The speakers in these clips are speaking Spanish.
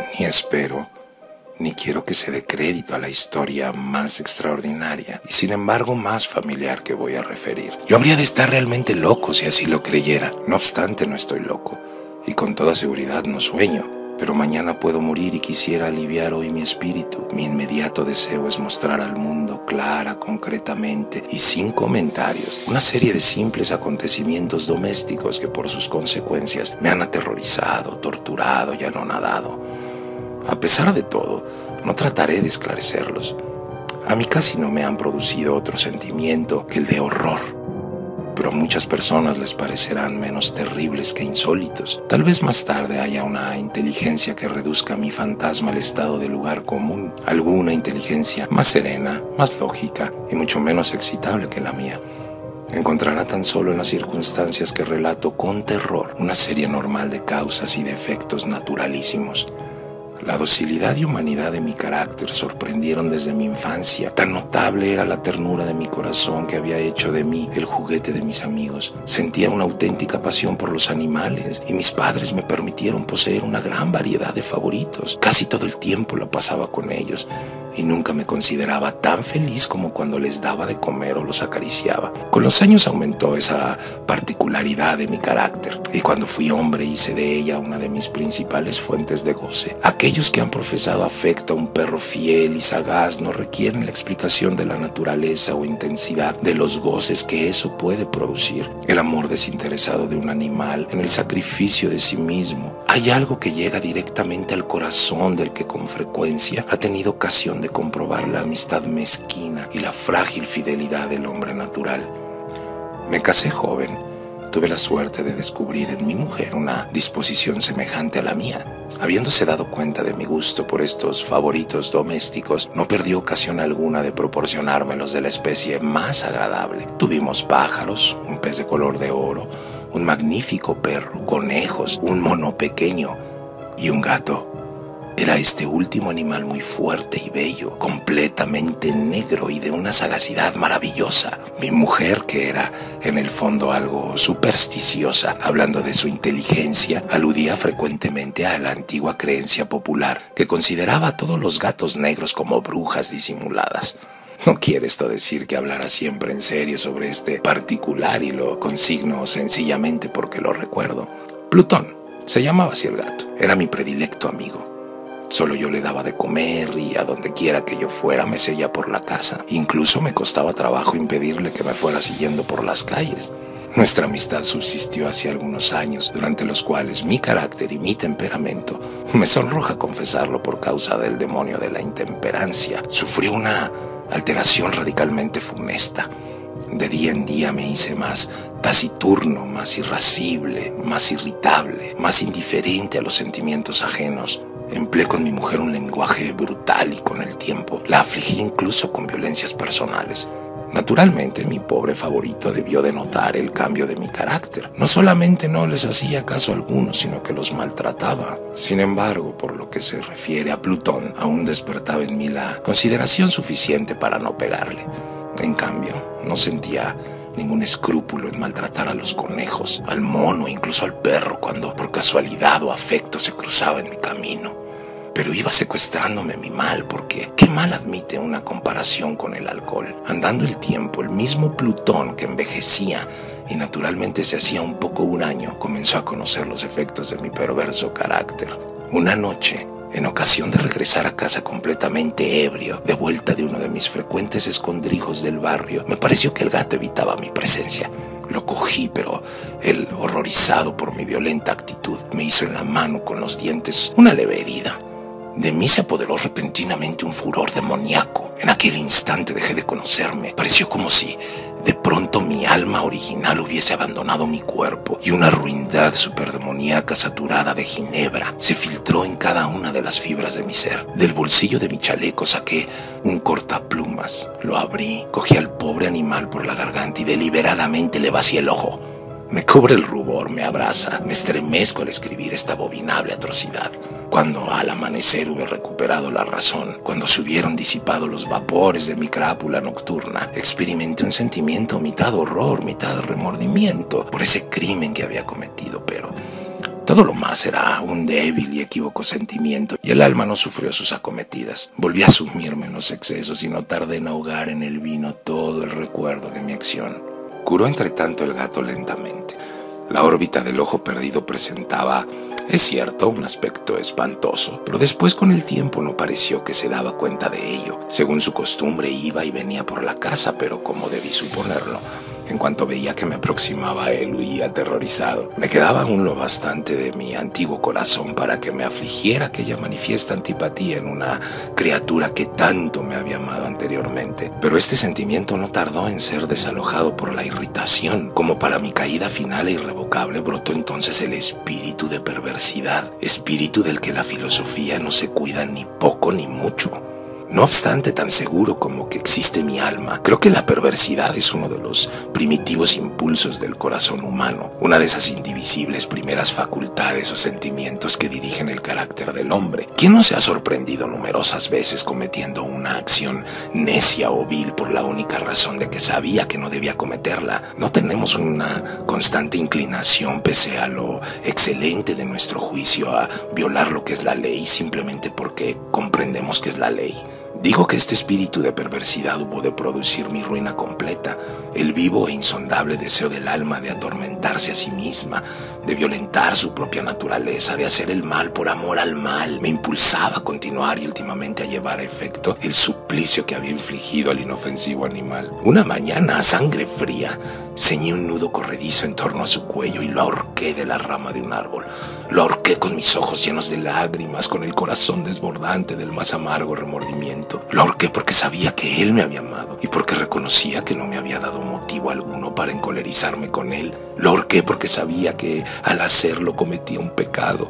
Ni espero, ni quiero que se dé crédito a la historia más extraordinaria y sin embargo más familiar que voy a referir. Yo habría de estar realmente loco si así lo creyera. No obstante, no estoy loco y con toda seguridad no sueño. Pero mañana puedo morir y quisiera aliviar hoy mi espíritu. Mi inmediato deseo es mostrar al mundo clara, concretamente y sin comentarios una serie de simples acontecimientos domésticos que por sus consecuencias me han aterrorizado, torturado y anonadado. A pesar de todo, no trataré de esclarecerlos. A mí casi no me han producido otro sentimiento que el de horror. Pero a muchas personas les parecerán menos terribles que insólitos. Tal vez más tarde haya una inteligencia que reduzca mi fantasma al estado de lugar común, alguna inteligencia más serena, más lógica y mucho menos excitable que la mía. Encontrará tan solo en las circunstancias que relato con terror una serie normal de causas y de efectos naturalísimos. La docilidad y humanidad de mi carácter sorprendieron desde mi infancia. Tan notable era la ternura de mi corazón que había hecho de mí el juguete de mis amigos. Sentía una auténtica pasión por los animales y mis padres me permitieron poseer una gran variedad de favoritos. Casi todo el tiempo la pasaba con ellos y nunca me consideraba tan feliz como cuando les daba de comer o los acariciaba. Con los años aumentó esa particularidad de mi carácter y cuando fui hombre hice de ella una de mis principales fuentes de goce. Aquellos que han profesado afecto a un perro fiel y sagaz no requieren la explicación de la naturaleza o intensidad de los goces que eso puede producir. El amor desinteresado de un animal en el sacrificio de sí mismo. Hay algo que llega directamente al corazón del que con frecuencia ha tenido ocasión de comprobar la amistad mezquina y la frágil fidelidad del hombre natural. Me casé joven. Tuve la suerte de descubrir en mi mujer una disposición semejante a la mía. Habiéndose dado cuenta de mi gusto por estos favoritos domésticos, no perdió ocasión alguna de proporcionármelos de la especie más agradable. Tuvimos pájaros, un pez de color de oro, un magnífico perro, conejos, un mono pequeño y un gato. Era este último animal muy fuerte y bello, completamente negro y de una sagacidad maravillosa. Mi mujer, que era en el fondo algo supersticiosa, hablando de su inteligencia, aludía frecuentemente a la antigua creencia popular que consideraba a todos los gatos negros como brujas disimuladas. No quiere esto decir que hablara siempre en serio sobre este particular y lo consigno sencillamente porque lo recuerdo. Plutón, se llamaba así el gato, era mi predilecto amigo. Solo yo le daba de comer y a donde quiera que yo fuera me seguía por la casa. Incluso me costaba trabajo impedirle que me fuera siguiendo por las calles. Nuestra amistad subsistió hace algunos años, durante los cuales mi carácter y mi temperamento, me sonroja confesarlo por causa del demonio de la intemperancia, sufrió una alteración radicalmente funesta. De día en día me hice más taciturno, más irascible, más irritable, más indiferente a los sentimientos ajenos. Empleé con mi mujer un lenguaje brutal y con el tiempo la afligí incluso con violencias personales. Naturalmente, mi pobre favorito debió de notar el cambio de mi carácter. No solamente no les hacía caso a algunos, sino que los maltrataba. Sin embargo, por lo que se refiere a Plutón, aún despertaba en mí la consideración suficiente para no pegarle. En cambio, no sentía ningún escrúpulo en maltratar a los conejos, al mono e incluso al perro cuando por casualidad o afecto se cruzaba en mi camino. Pero iba secuestrándome mi mal, porque ¿qué mal admite una comparación con el alcohol? Andando el tiempo, el mismo Plutón que envejecía y naturalmente se hacía un poco huraño, comenzó a conocer los efectos de mi perverso carácter. Una noche, en ocasión de regresar a casa completamente ebrio, de vuelta de uno de mis frecuentes escondrijos del barrio, me pareció que el gato evitaba mi presencia. Lo cogí, pero él, horrorizado por mi violenta actitud, me hizo en la mano con los dientes una leve herida. De mí se apoderó repentinamente un furor demoníaco. En aquel instante dejé de conocerme. Pareció como si de pronto mi alma original hubiese abandonado mi cuerpo y una ruindad superdemoníaca saturada de ginebra se filtró en cada una de las fibras de mi ser. Del bolsillo de mi chaleco saqué un cortaplumas. Lo abrí, cogí al pobre animal por la garganta y deliberadamente le vacié el ojo. Me cubre el rubor, me abraza, me estremezco al escribir esta abominable atrocidad. Cuando al amanecer hube recuperado la razón, cuando se hubieron disipado los vapores de mi crápula nocturna, experimenté un sentimiento mitad horror, mitad remordimiento por ese crimen que había cometido, pero Todo lo más era un débil y equívoco sentimiento, y el alma no sufrió sus acometidas. Volví a sumirme en los excesos y no tardé en ahogar en el vino todo el recuerdo de mi acción. Curó entre tanto el gato lentamente. La órbita del ojo perdido presentaba, es cierto, un aspecto espantoso, pero después con el tiempo no pareció que se daba cuenta de ello. Según su costumbre iba y venía por la casa, pero como debí suponerlo, en cuanto veía que me aproximaba a él, huía aterrorizado. Me quedaba aún lo bastante de mi antiguo corazón para que me afligiera aquella manifiesta antipatía en una criatura que tanto me había amado anteriormente. Pero este sentimiento no tardó en ser desalojado por la irritación. Como para mi caída final e irrevocable, brotó entonces el espíritu de perversidad, espíritu del que la filosofía no se cuida ni poco ni mucho. No obstante, tan seguro como que existe mi alma, creo que la perversidad es uno de los primitivos impulsos del corazón humano, una de esas indivisibles primeras facultades o sentimientos que dirigen el carácter del hombre. ¿Quién no se ha sorprendido numerosas veces cometiendo una acción necia o vil por la única razón de que sabía que no debía cometerla? ¿No tenemos una constante inclinación, pese a lo excelente de nuestro juicio, a violar lo que es la ley simplemente porque comprendemos que es la ley? Digo que este espíritu de perversidad hubo de producir mi ruina completa, el vivo e insondable deseo del alma de atormentarse a sí misma, de violentar su propia naturaleza, de hacer el mal por amor al mal, me impulsaba a continuar y últimamente a llevar a efecto el suplicio que había infligido al inofensivo animal. Una mañana, a sangre fría, ceñí un nudo corredizo en torno a su cuello y lo ahorqué de la rama de un árbol. Lo ahorqué con mis ojos llenos de lágrimas, con el corazón desbordante del más amargo remordimiento. Lo ahorqué porque sabía que él me había amado y porque reconocía que no me había dado motivo alguno para encolerizarme con él. Lo ahorqué porque sabía que al hacerlo cometía un pecado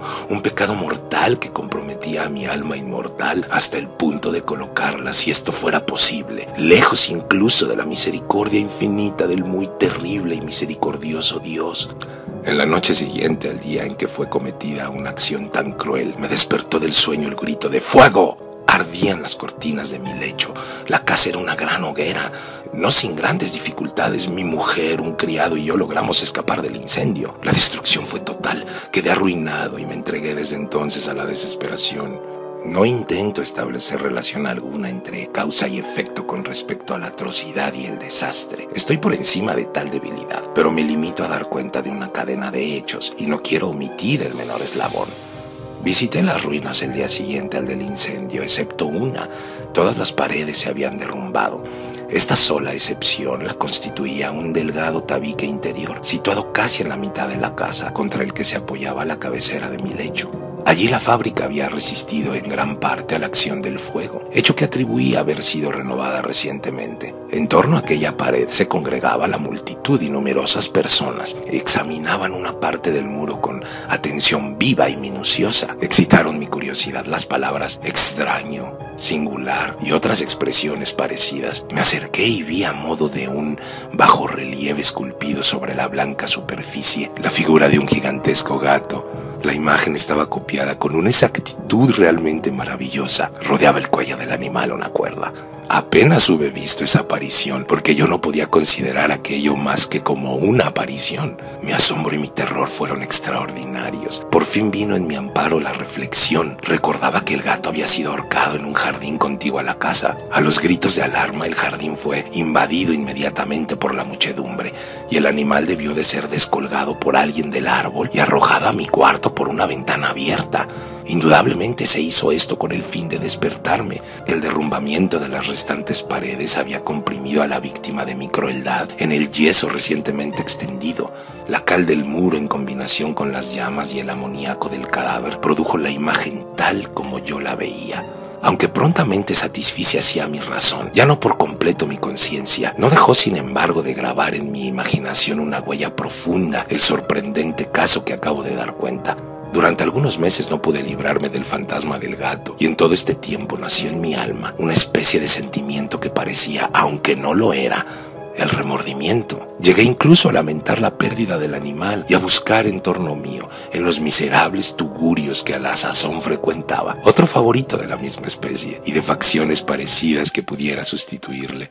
mortal que comprometía a mi alma inmortal hasta el punto de colocarla, si esto fuera posible, lejos incluso de la misericordia infinita del muy terrible y misericordioso Dios. En la noche siguiente al día en que fue cometida una acción tan cruel, me despertó del sueño el grito de ¡fuego! Ardían las cortinas de mi lecho. La casa era una gran hoguera. No sin grandes dificultades, mi mujer, un criado y yo logramos escapar del incendio. La destrucción fue total. Quedé arruinado y me entregué desde entonces a la desesperación. No intento establecer relación alguna entre causa y efecto con respecto a la atrocidad y el desastre. Estoy por encima de tal debilidad, pero me limito a dar cuenta de una cadena de hechos y no quiero omitir el menor eslabón. Visité las ruinas el día siguiente al del incendio, excepto una. Todas las paredes se habían derrumbado. Esta sola excepción la constituía un delgado tabique interior, situado casi en la mitad de la casa, contra el que se apoyaba la cabecera de mi lecho. Allí la fábrica había resistido en gran parte a la acción del fuego, hecho que atribuía a haber sido renovada recientemente. En torno a aquella pared se congregaba la multitud y numerosas personas examinaban una parte del muro con atención viva y minuciosa. Excitaron mi curiosidad las palabras extraño, singular y otras expresiones parecidas. Me acerqué y vi a modo de un bajorrelieve esculpido sobre la blanca superficie la figura de un gigantesco gato. La imagen estaba copiada con una exactitud realmente maravillosa. Rodeaba el cuello del animal una cuerda. Apenas hube visto esa aparición, porque yo no podía considerar aquello más que como una aparición. Mi asombro y mi terror fueron extraordinarios. Por fin vino en mi amparo la reflexión. Recordaba que el gato había sido ahorcado en un jardín contiguo a la casa. A los gritos de alarma, el jardín fue invadido inmediatamente por la muchedumbre, y el animal debió de ser descolgado por alguien del árbol y arrojado a mi cuarto por una ventana abierta. Indudablemente se hizo esto con el fin de despertarme. El derrumbamiento de las restantes paredes había comprimido a la víctima de mi crueldad en el yeso recientemente extendido. La cal del muro, en combinación con las llamas y el amoníaco del cadáver, produjo la imagen tal como yo la veía. Aunque prontamente satisfice así a mi razón, ya no por completo mi conciencia, no dejó sin embargo de grabar en mi imaginación una huella profunda el sorprendente caso que acabo de dar cuenta. Durante algunos meses no pude librarme del fantasma del gato, y en todo este tiempo nació en mi alma una especie de sentimiento que parecía, aunque no lo era, el remordimiento. Llegué incluso a lamentar la pérdida del animal y a buscar en torno mío, en los miserables tugurios que a la sazón frecuentaba, otro favorito de la misma especie y de facciones parecidas que pudiera sustituirle.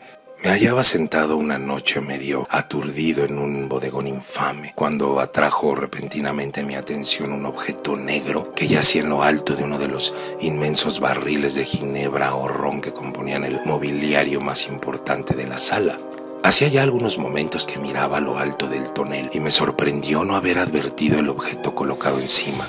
Me hallaba sentado una noche medio aturdido en un bodegón infame, cuando atrajo repentinamente mi atención un objeto negro que yacía en lo alto de uno de los inmensos barriles de ginebra o ron que componían el mobiliario más importante de la sala. Hacía ya algunos momentos que miraba a lo alto del tonel y me sorprendió no haber advertido el objeto colocado encima.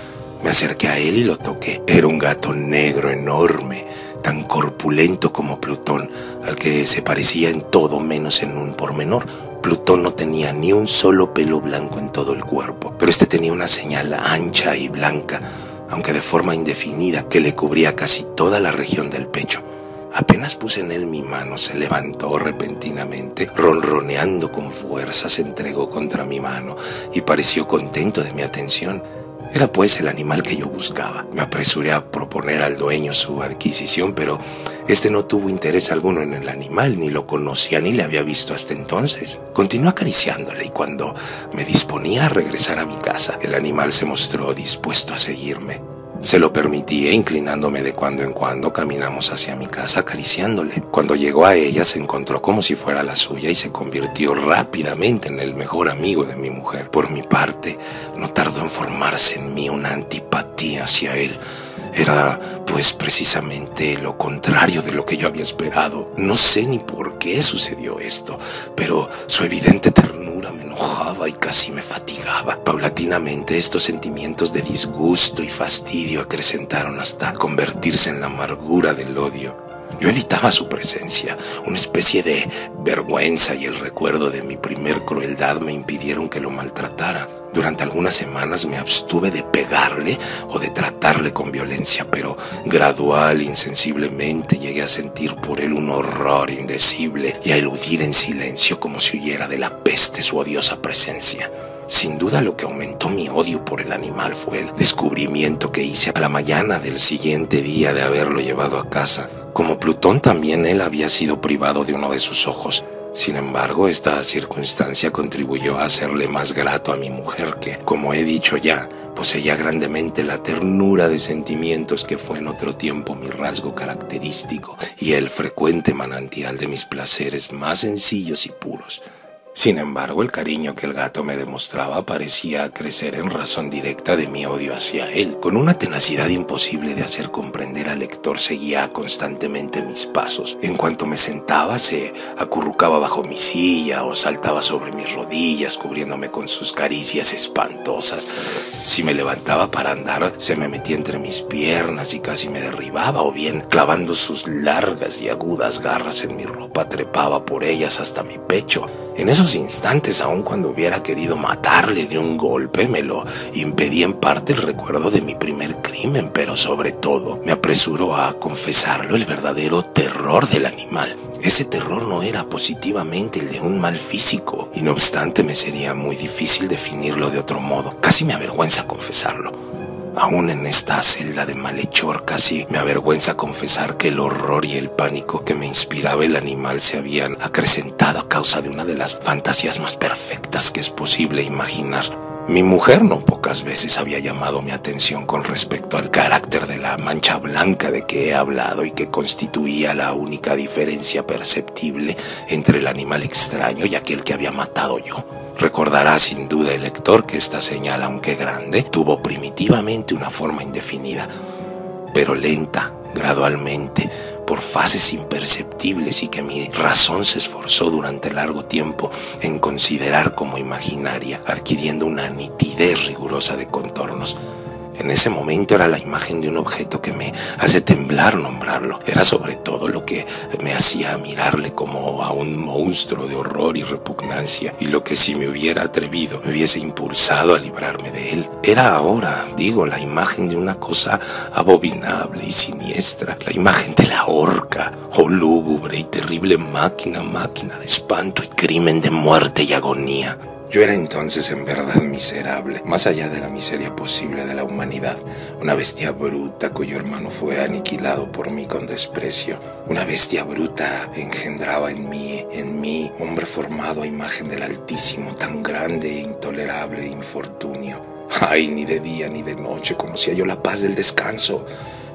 Me acerqué a él y lo toqué. Era un gato negro enorme, tan corpulento como Plutón, al que se parecía en todo menos en un pormenor. Plutón no tenía ni un solo pelo blanco en todo el cuerpo, pero este tenía una señal ancha y blanca, aunque de forma indefinida, que le cubría casi toda la región del pecho. Apenas puse en él mi mano, se levantó repentinamente, ronroneando con fuerza, se entregó contra mi mano y pareció contento de mi atención. Era pues el animal que yo buscaba. Me apresuré a proponer al dueño su adquisición, pero este no tuvo interés alguno en el animal, ni lo conocía ni le había visto hasta entonces. Continué acariciándole y cuando me disponía a regresar a mi casa, el animal se mostró dispuesto a seguirme. Se lo permití e inclinándome de cuando en cuando caminamos hacia mi casa acariciándole. Cuando llegó a ella se encontró como si fuera la suya y se convirtió rápidamente en el mejor amigo de mi mujer. Por mi parte, no tardó en formarse en mí una antipatía hacia él. Era, pues, precisamente lo contrario de lo que yo había esperado. No sé ni por qué sucedió esto, pero su evidente ternura me enojaba y casi me fatigaba. Paulatinamente, estos sentimientos de disgusto y fastidio acrecentaron hasta convertirse en la amargura del odio. Yo evitaba su presencia. Una especie de vergüenza y el recuerdo de mi primer crueldad me impidieron que lo maltratara. Durante algunas semanas me abstuve de pegarle o de tratarle con violencia, pero gradual, insensiblemente, llegué a sentir por él un horror indecible y a eludir en silencio como si huyera de la peste su odiosa presencia. Sin duda lo que aumentó mi odio por el animal fue el descubrimiento que hice a la mañana del siguiente día de haberlo llevado a casa. Como Plutón, también él había sido privado de uno de sus ojos. Sin embargo, esta circunstancia contribuyó a hacerle más grato a mi mujer que, como he dicho ya, poseía grandemente la ternura de sentimientos que fue en otro tiempo mi rasgo característico y el frecuente manantial de mis placeres más sencillos y puros. Sin embargo, el cariño que el gato me demostraba parecía crecer en razón directa de mi odio hacia él. Con una tenacidad imposible de hacer comprender al lector, seguía constantemente mis pasos. En cuanto me sentaba, se acurrucaba bajo mi silla o saltaba sobre mis rodillas, cubriéndome con sus caricias espantosas. Si me levantaba para andar, se me metía entre mis piernas y casi me derribaba, o bien, clavando sus largas y agudas garras en mi ropa, trepaba por ellas hasta mi pecho. En esos instantes, aun cuando hubiera querido matarle de un golpe, me lo impedía en parte el recuerdo de mi primer crimen, pero sobre todo me apresuró a confesarlo el verdadero terror del animal. Ese terror no era positivamente el de un mal físico, y no obstante me sería muy difícil definirlo de otro modo. Casi me avergüenza confesarlo. Aún en esta celda de malhechor, casi me avergüenza confesar que el horror y el pánico que me inspiraba el animal se habían acrecentado a causa de una de las fantasías más perfectas que es posible imaginar. Mi mujer no pocas veces había llamado mi atención con respecto al carácter de la mancha blanca de que he hablado y que constituía la única diferencia perceptible entre el animal extraño y aquel que había matado yo. Recordará sin duda el lector que esta señal, aunque grande, tuvo primitivamente una forma indefinida, pero lenta, gradualmente, por fases imperceptibles, y que mi razón se esforzó durante largo tiempo en considerar como imaginaria, adquiriendo una nitidez rigurosa de contornos. En ese momento era la imagen de un objeto que me hace temblar nombrarlo. Era sobre todo lo que me hacía mirarle como a un monstruo de horror y repugnancia, y lo que, si me hubiera atrevido, me hubiese impulsado a librarme de él. Era ahora, digo, la imagen de una cosa abominable y siniestra, la imagen de la horca, oh lúgubre y terrible máquina de espanto y crimen, de muerte y agonía. Yo era entonces en verdad miserable, más allá de la miseria posible de la humanidad, una bestia bruta cuyo hermano fue aniquilado por mí con desprecio. Una bestia bruta engendraba en mí, hombre formado a imagen del Altísimo, tan grande e intolerable infortunio. Ay, ni de día ni de noche conocía yo la paz del descanso,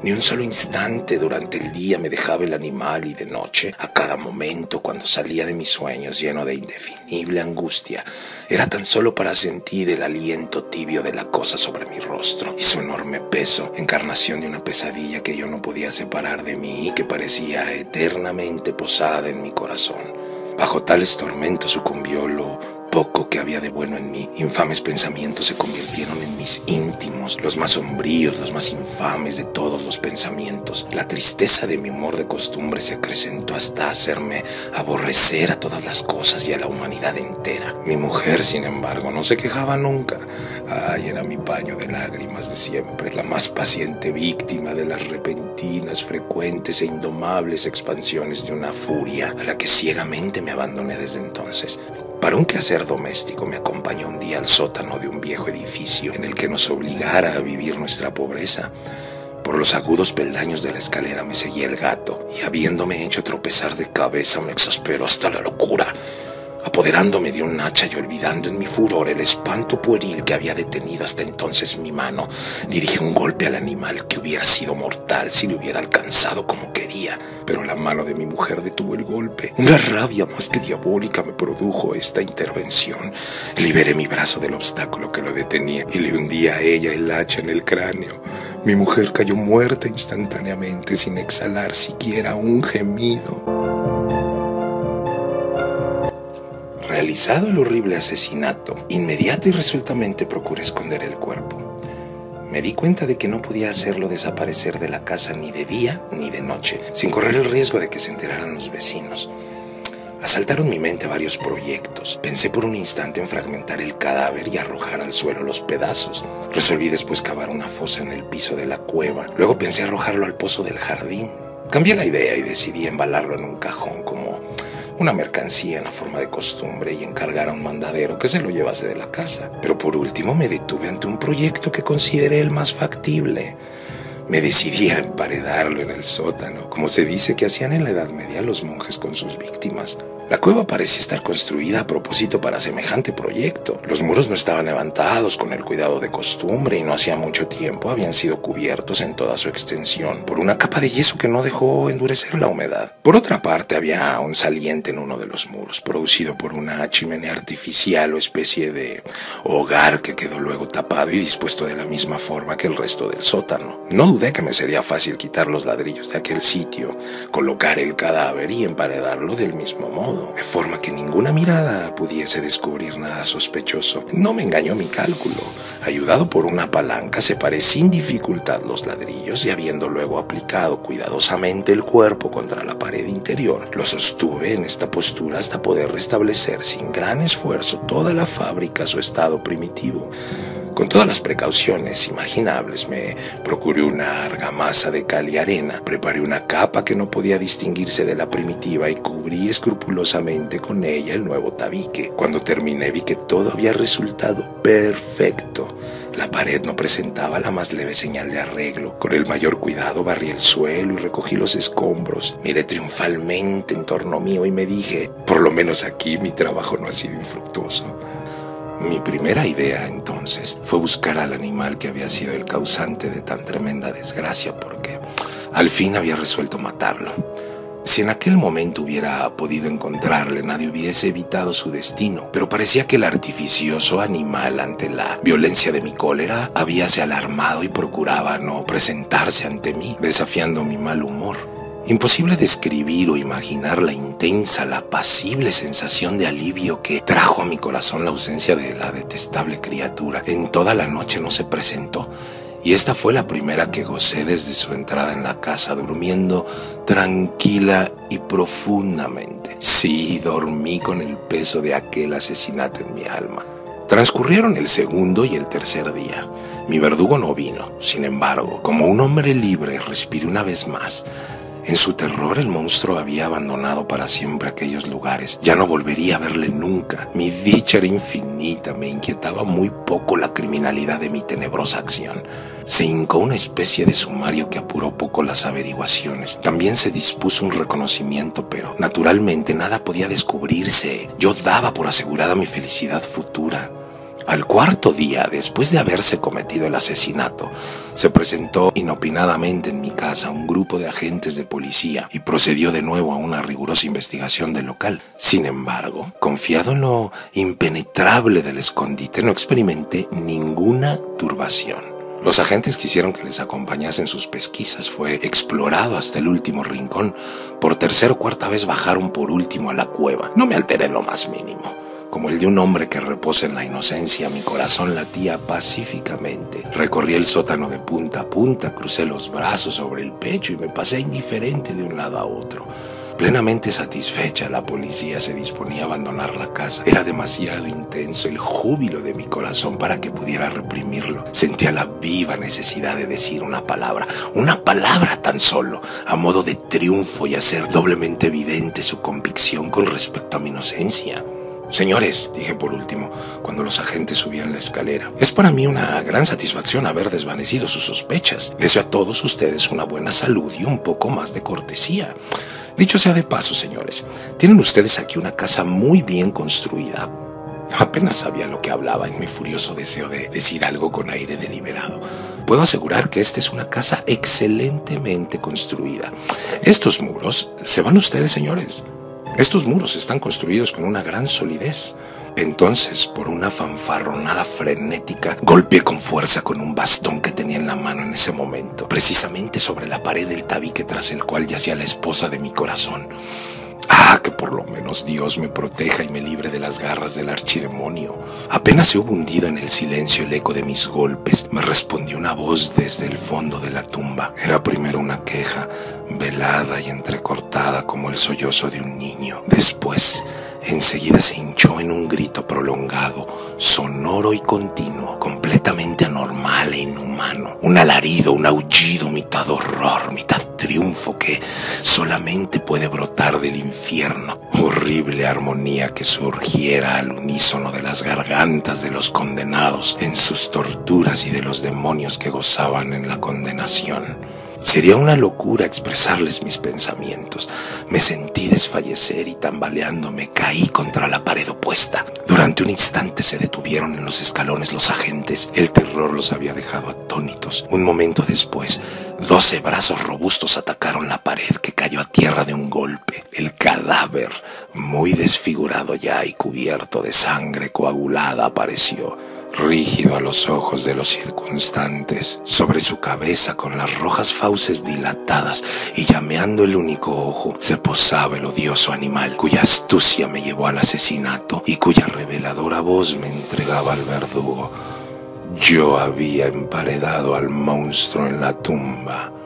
Ni un solo instante durante el día me dejaba el animal y de noche, a cada momento cuando salía de mis sueños lleno de indefinible angustia, era tan solo para sentir el aliento tibio de la cosa sobre mi rostro y su enorme peso, encarnación de una pesadilla que yo no podía separar de mí y que parecía eternamente posada en mi corazón. Bajo tales tormentos sucumbió lo poco que había de bueno en mí. Infames pensamientos se convirtieron en mis íntimos, los más sombríos, los más infames de todos los pensamientos. La tristeza de mi humor de costumbre se acrecentó hasta hacerme aborrecer a todas las cosas y a la humanidad entera. Mi mujer, sin embargo, no se quejaba nunca. Ay, era mi paño de lágrimas de siempre, la más paciente víctima de las repentinas, frecuentes e indomables expansiones de una furia a la que ciegamente me abandoné desde entonces. Para un quehacer doméstico me acompañó un día al sótano de un viejo edificio en el que nos obligara a vivir nuestra pobreza. Por los agudos peldaños de la escalera me seguía el gato y, habiéndome hecho tropezar de cabeza, me exasperó hasta la locura. Apoderándome de un hacha y olvidando en mi furor el espanto pueril que había detenido hasta entonces mi mano, dirigí un golpe al animal que hubiera sido mortal si le hubiera alcanzado como quería. Pero la mano de mi mujer detuvo el golpe. Una rabia más que diabólica me produjo esta intervención. Liberé mi brazo del obstáculo que lo detenía y le hundí a ella el hacha en el cráneo. Mi mujer cayó muerta instantáneamente sin exhalar siquiera un gemido. Realizado el horrible asesinato, inmediata y resueltamente procuré esconder el cuerpo. Me di cuenta de que no podía hacerlo desaparecer de la casa ni de día ni de noche, sin correr el riesgo de que se enteraran los vecinos. Asaltaron mi mente varios proyectos. Pensé por un instante en fragmentar el cadáver y arrojar al suelo los pedazos. Resolví después cavar una fosa en el piso de la cueva. Luego pensé arrojarlo al pozo del jardín. Cambié la idea y decidí embalarlo en un cajón como una mercancía en la forma de costumbre y encargar a un mandadero que se lo llevase de la casa. Pero por último me detuve ante un proyecto que consideré el más factible. Me decidí a emparedarlo en el sótano, como se dice que hacían en la Edad Media los monjes con sus víctimas. La cueva parecía estar construida a propósito para semejante proyecto. Los muros no estaban levantados con el cuidado de costumbre y no hacía mucho tiempo habían sido cubiertos en toda su extensión por una capa de yeso que no dejó endurecer la humedad. Por otra parte, había un saliente en uno de los muros, producido por una chimenea artificial o especie de hogar que quedó luego tapado y dispuesto de la misma forma que el resto del sótano. No dudé que me sería fácil quitar los ladrillos de aquel sitio, colocar el cadáver y emparedarlo del mismo modo, de forma que ninguna mirada pudiese descubrir nada sospechoso. No me engañó mi cálculo. Ayudado por una palanca, separé sin dificultad los ladrillos y, habiendo luego aplicado cuidadosamente el cuerpo contra la pared interior, lo sostuve en esta postura hasta poder restablecer sin gran esfuerzo toda la fábrica a su estado primitivo. Con todas las precauciones imaginables me procuré una argamasa de cal y arena, preparé una capa que no podía distinguirse de la primitiva y cubrí escrupulosamente con ella el nuevo tabique. Cuando terminé vi que todo había resultado perfecto. La pared no presentaba la más leve señal de arreglo. Con el mayor cuidado barrí el suelo y recogí los escombros. Miré triunfalmente en torno mío y me dije, por lo menos aquí mi trabajo no ha sido infructuoso. Mi primera idea, entonces, fue buscar al animal que había sido el causante de tan tremenda desgracia, porque al fin había resuelto matarlo. Si en aquel momento hubiera podido encontrarle, nadie hubiese evitado su destino, pero parecía que el artificioso animal, ante la violencia de mi cólera, habíase alarmado y procuraba no presentarse ante mí, desafiando mi mal humor. Imposible describir o imaginar la intensa, la apacible sensación de alivio que trajo a mi corazón la ausencia de la detestable criatura. En toda la noche no se presentó, y esta fue la primera que gocé desde su entrada en la casa, durmiendo tranquila y profundamente. Sí, dormí con el peso de aquel asesinato en mi alma. Transcurrieron el segundo y el tercer día. Mi verdugo no vino. Sin embargo, como un hombre libre, respiré una vez más. En su terror, el monstruo había abandonado para siempre aquellos lugares. Ya no volvería a verle nunca. Mi dicha era infinita. Me inquietaba muy poco la criminalidad de mi tenebrosa acción. Se hincó una especie de sumario que apuró poco las averiguaciones. También se dispuso un reconocimiento, pero naturalmente nada podía descubrirse. Yo daba por asegurada mi felicidad futura. Al cuarto día, después de haberse cometido el asesinato, Se presentó inopinadamente en mi casa un grupo de agentes de policía y procedió de nuevo a una rigurosa investigación del local. Sin embargo, confiado en lo impenetrable del escondite, no experimenté ninguna turbación. Los agentes quisieron que les acompañase en sus pesquisas. Fue explorado hasta el último rincón. Por tercera o cuarta vez bajaron por último a la cueva. No me alteré en lo más mínimo. Como el de un hombre que reposa en la inocencia, mi corazón latía pacíficamente. Recorrí el sótano de punta a punta, crucé los brazos sobre el pecho y me pasé indiferente de un lado a otro. Plenamente satisfecha, la policía se disponía a abandonar la casa. Era demasiado intenso el júbilo de mi corazón para que pudiera reprimirlo. Sentía la viva necesidad de decir una palabra tan solo, a modo de triunfo y hacer doblemente evidente su convicción con respecto a mi inocencia. Señores, dije por último, cuando los agentes subían la escalera, es para mí una gran satisfacción haber desvanecido sus sospechas. Deseo a todos ustedes una buena salud y un poco más de cortesía. Dicho sea de paso, señores, tienen ustedes aquí una casa muy bien construida. Apenas sabía lo que hablaba en mi furioso deseo de decir algo con aire deliberado. Puedo asegurar que esta es una casa excelentemente construida. Estos muros, ¿se van ustedes, señores? Estos muros están construidos con una gran solidez. Entonces, por una fanfarronada frenética, golpeé con fuerza con un bastón que tenía en la mano en ese momento, precisamente sobre la pared del tabique tras el cual yacía la esposa de mi corazón. ¡Ah, que por lo menos Dios me proteja y me libre de las garras del archidemonio! Apenas se hubo hundido en el silencio el eco de mis golpes, me respondió una voz desde el fondo de la tumba. Era primero una queja, velada y entrecortada como el sollozo de un niño. Después, enseguida se hinchó en un grito prolongado, sonoro y continuo, completamente anormal e inhumano. Un alarido, un aullido, mitad horror, mitad triunfo que solamente puede brotar del infierno. Horrible armonía que surgiera al unísono de las gargantas de los condenados en sus torturas y de los demonios que gozaban en la condenación. Sería una locura expresarles mis pensamientos. Me sentí desfallecer y tambaleándome caí contra la pared opuesta. Durante un instante se detuvieron en los escalones los agentes. El terror los había dejado atónitos. Un momento después, 12 brazos robustos atacaron la pared, que cayó a tierra de un golpe. El cadáver, muy desfigurado ya y cubierto de sangre coagulada, apareció, rígido a los ojos de los circunstantes. Sobre su cabeza, con las rojas fauces dilatadas y llameando el único ojo, se posaba el odioso animal cuya astucia me llevó al asesinato y cuya reveladora voz me entregaba al verdugo. Yo había emparedado al monstruo en la tumba.